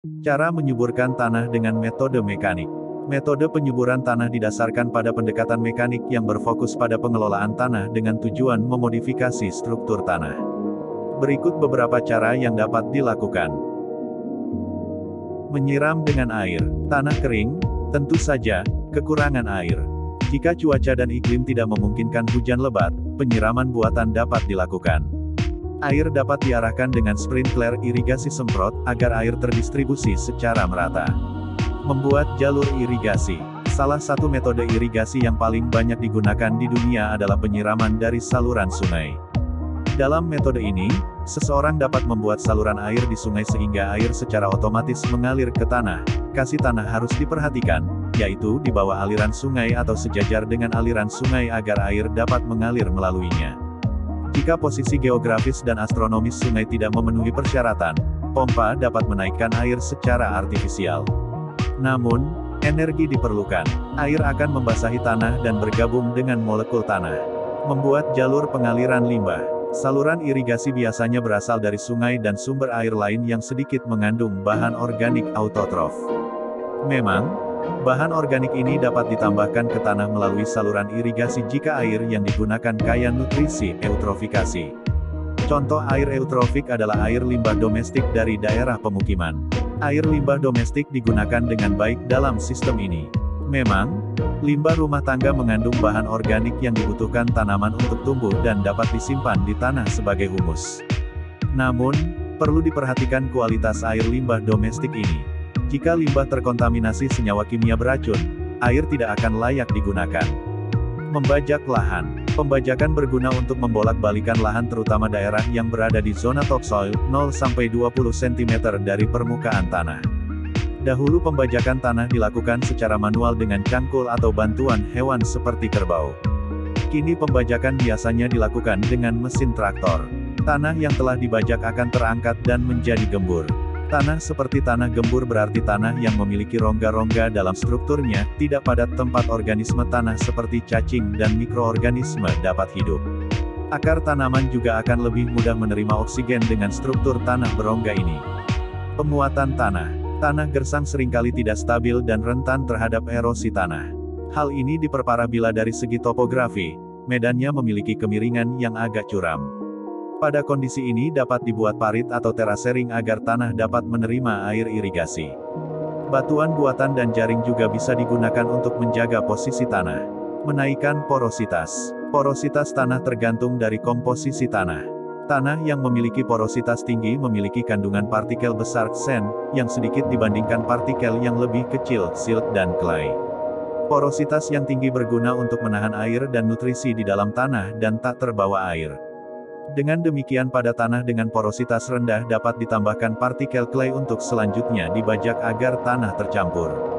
Cara menyuburkan tanah dengan metode mekanik. Metode penyuburan tanah didasarkan pada pendekatan mekanik yang berfokus pada pengelolaan tanah dengan tujuan memodifikasi struktur tanah. Berikut beberapa cara yang dapat dilakukan. Menyiram dengan air. Tanah kering, tentu saja, kekurangan air. Jika cuaca dan iklim tidak memungkinkan hujan lebat, penyiraman buatan dapat dilakukan. Air dapat diarahkan dengan sprinkler irigasi semprot, agar air terdistribusi secara merata. Membuat jalur irigasi. Salah satu metode irigasi yang paling banyak digunakan di dunia adalah penyiraman dari saluran sungai. Dalam metode ini, seseorang dapat membuat saluran air di sungai sehingga air secara otomatis mengalir ke tanah. Kasih tanah harus diperhatikan, yaitu di bawah aliran sungai atau sejajar dengan aliran sungai agar air dapat mengalir melaluinya. Jika posisi geografis dan astronomis sungai tidak memenuhi persyaratan, pompa dapat menaikkan air secara artifisial. Namun, energi diperlukan. Air akan membasahi tanah dan bergabung dengan molekul tanah. Membuat jalur pengaliran limbah. Saluran irigasi biasanya berasal dari sungai dan sumber air lain yang sedikit mengandung bahan organik autotrof. Memang, bahan organik ini dapat ditambahkan ke tanah melalui saluran irigasi jika air yang digunakan kaya nutrisi eutrofikasi. Contoh air eutrofik adalah air limbah domestik dari daerah pemukiman. Air limbah domestik digunakan dengan baik dalam sistem ini. Memang, limbah rumah tangga mengandung bahan organik yang dibutuhkan tanaman untuk tumbuh dan dapat disimpan di tanah sebagai humus. Namun, perlu diperhatikan kualitas air limbah domestik ini. Jika limbah terkontaminasi senyawa kimia beracun, air tidak akan layak digunakan. Membajak lahan. Pembajakan berguna untuk membolak-balikan lahan terutama daerah yang berada di zona topsoil, 0-20 cm dari permukaan tanah. Dahulu pembajakan tanah dilakukan secara manual dengan cangkul atau bantuan hewan seperti kerbau. Kini pembajakan biasanya dilakukan dengan mesin traktor. Tanah yang telah dibajak akan terangkat dan menjadi gembur. Tanah seperti tanah gembur berarti tanah yang memiliki rongga-rongga dalam strukturnya, tidak padat tempat organisme tanah seperti cacing dan mikroorganisme dapat hidup. Akar tanaman juga akan lebih mudah menerima oksigen dengan struktur tanah berongga ini. Penguatan tanah. Tanah gersang seringkali tidak stabil dan rentan terhadap erosi tanah. Hal ini diperparah bila dari segi topografi, medannya memiliki kemiringan yang agak curam. Pada kondisi ini dapat dibuat parit atau terasering agar tanah dapat menerima air irigasi. Batuan buatan dan jaring juga bisa digunakan untuk menjaga posisi tanah. Menaikkan porositas. Porositas tanah tergantung dari komposisi tanah. Tanah yang memiliki porositas tinggi memiliki kandungan partikel besar sand, yang sedikit dibandingkan partikel yang lebih kecil silt dan clay. Porositas yang tinggi berguna untuk menahan air dan nutrisi di dalam tanah dan tak terbawa air. Dengan demikian pada tanah dengan porositas rendah dapat ditambahkan partikel clay untuk selanjutnya dibajak agar tanah tercampur.